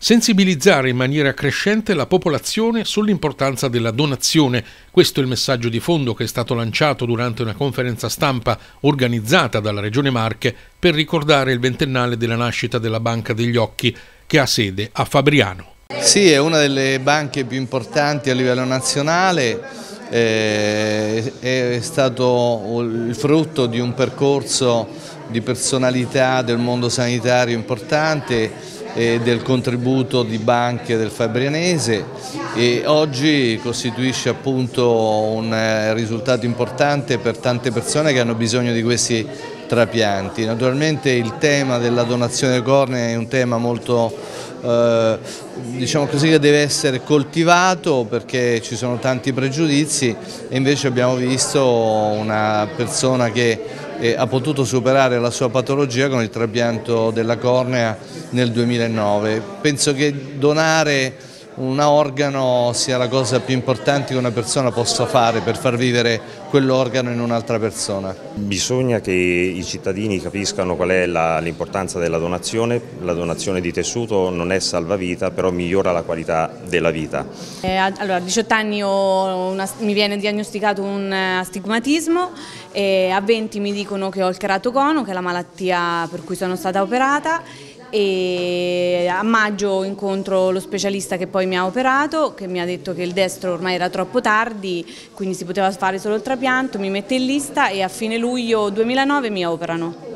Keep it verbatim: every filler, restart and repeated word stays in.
Sensibilizzare in maniera crescente la popolazione sull'importanza della donazione. Questo è il messaggio di fondo che è stato lanciato durante una conferenza stampa organizzata dalla Regione Marche per ricordare il ventennale della nascita della Banca degli Occhi, che ha sede a Fabriano. Sì, è una delle banche più importanti a livello nazionale, eh, è stato il frutto di un percorso di personalità del mondo sanitario importante e del contributo di banche del Fabrianese, e oggi costituisce appunto un risultato importante per tante persone che hanno bisogno di questi trapianti. Naturalmente il tema della donazione cornea è un tema molto eh, diciamo così, che deve essere coltivato, perché ci sono tanti pregiudizi, e invece abbiamo visto una persona che e ha potuto superare la sua patologia con il trapianto della cornea nel duemilanove. Penso che donare un organo sia la cosa più importante che una persona possa fare per far vivere quell'organo in un'altra persona. Bisogna che i cittadini capiscano qual è l'importanza della donazione. La donazione di tessuto non è salvavita, però migliora la qualità della vita. Eh, allora, a diciotto anni ho una, mi viene diagnosticato un astigmatismo, e a venti mi dicono che ho il keratocono, che è la malattia per cui sono stata operata, e a maggio incontro lo specialista che poi mi ha operato, che mi ha detto che il destro ormai era troppo tardi, quindi si poteva fare solo il trapianto, mi mette in lista e a fine luglio duemilanove mi operano.